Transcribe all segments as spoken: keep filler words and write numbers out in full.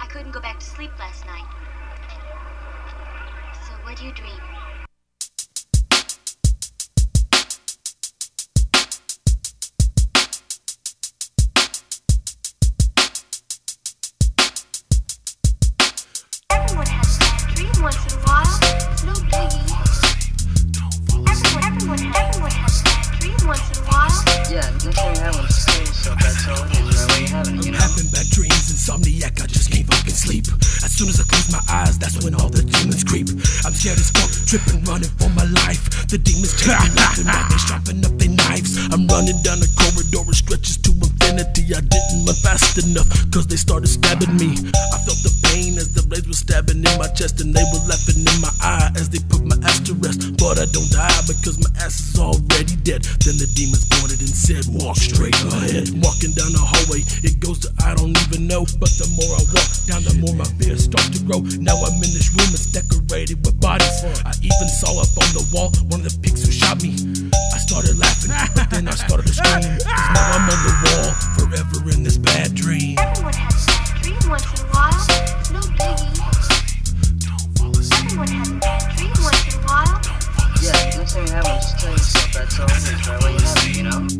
couldn't go back to sleep last night. So what do you dream? Everyone has a bad dream once in a while. No biggie. Everyone, everyone, everyone has a bad dream once in a while. Yeah, next time you have one, just tell yourself that's all it is, right? What you having, you know? I'm having bad dreams, insomniac, I just can't fucking sleep. As soon as I close my eyes, that's when all the demons creep. I'm scared as fuck, tripping, running for my life. The demons take me left and right, they sharpen up their knives. I'm running down the corridor, it stretches to infinity. I didn't run fast enough, cause they started stabbing me. I felt the pain as the blades were stabbing in my chest, and they were laughing in my eye as they put my ass to rest. But I don't die because my ass is already dead. Then the demons pointed and said, walk straight ahead. Walking down the hallway, it goes to I don't even know. But the more I walk down, the more my fear starts to grow. Now I'm in this room, it's decorated with bodies. I even saw up on the wall one of the pigs who shot me. I started laughing, but then I started to scream, cause now I'm on the wall, forever in this bad dream. Everyone has a bad dream once in a while. No biggie. Everyone has a bad dream once in a while. Yeah, next time you have one, just tell yourself that's all it is, right? What you having, you know?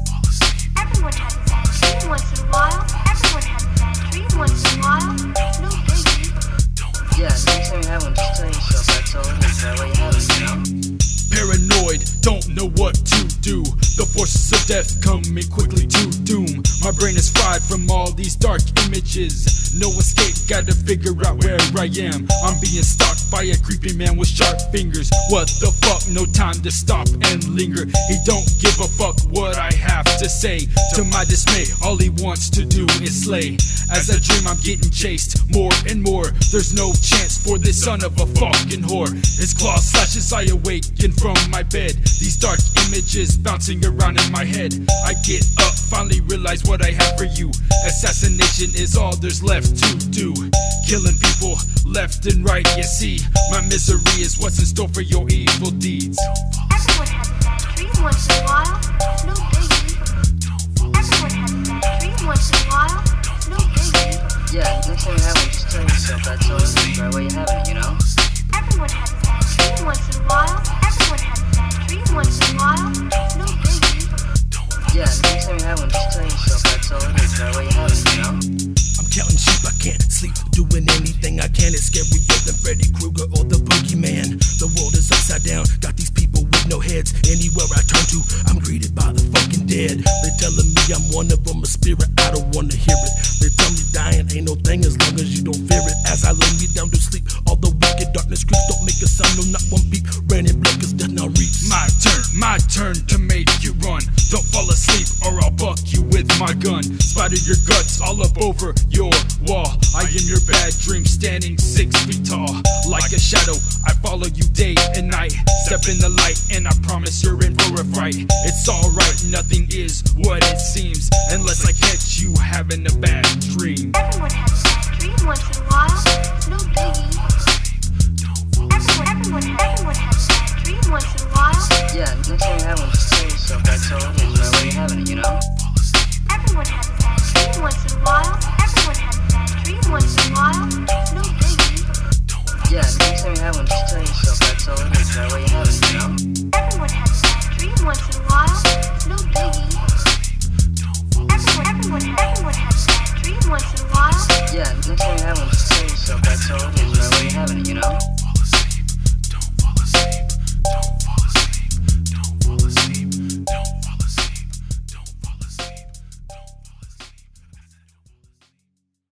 Everyone has a bad dream once in a while. Everyone has a bad dream once in a while. No biggie. Yeah, next time you have one, just tell yourself that's all it is, right? What you having, you know? Paranoid, don't know what to do. The forces of death coming quickly to doom. My brain is fried from all these dark images. No escape, gotta figure out where I am. I'm being stalked by a creepy man with sharp fingers. What the fuck, no time to stop and linger. He don't give a fuck what I have to say. To my dismay, all he wants to do is slay. As I dream, I'm getting chased more and more. There's no chance for this son of a fucking whore. His claw slashes, I awaken from my bed. These dark images bouncing around in my head. I get up, finally realize what I have for you. Assassination is all there's left to do. Killing people left and right, you see. My misery is what's in store for your evil deeds. Everyone has a bad dream once in a while. No biggie. Everyone has a bad dream once in a while. No biggie. Yeah, next time you have one, just tell yourself that's all it is, right? What you having, you know? Everyone has a bad dream once in a while. Everyone has a bad dream once in a while. No biggie. Yeah, next time you have one, just tell yourself that's all it is, right? What you having, you know? I'm counting sheep, I can't sleep, doing anything I can. It's scarier than Freddy Krueger or the Boogeyman. The world is upside down, got these people with no heads. Anywhere I turn to, I'm greeted by the fucking dead. They telling me I'm one of them, a spirit, I don't wanna hear it. They tell me dying ain't no thing as long as you don't fear it. As I lay me down to sleep, all the wicked darkness creeps. Don't make a sound, no not one beep. Raining blood cause death now reaps. My turn, my turn to make you run. Don't fall asleep or I'll buck you with my gun. Spider your guts all up over your wall. I am your bad dream standing six feet tall. Like a shadow, I follow you day and night. Step in the light and I promise you're in for a fright. It's alright, nothing is what it seems unless I catch you having a bad dream. Everyone has a bad dream once in a while. No biggie. Everyone, everyone, everyone has a bad dream once in a while. Yeah, next time you have one, just tell yourself that's all it is, right? What you having, you know? Everyone has a bad dream once in a while. Everyone has a bad dream once in a while. No biggie. Yeah, next time you have one, just tell yourself that's all it is, right? What you having, you know? Everyone has a bad dream once in a while. No biggie. Everyone, everyone, everyone has a bad dream once in a while. Yeah, next time you have one, just tell yourself that's all it is.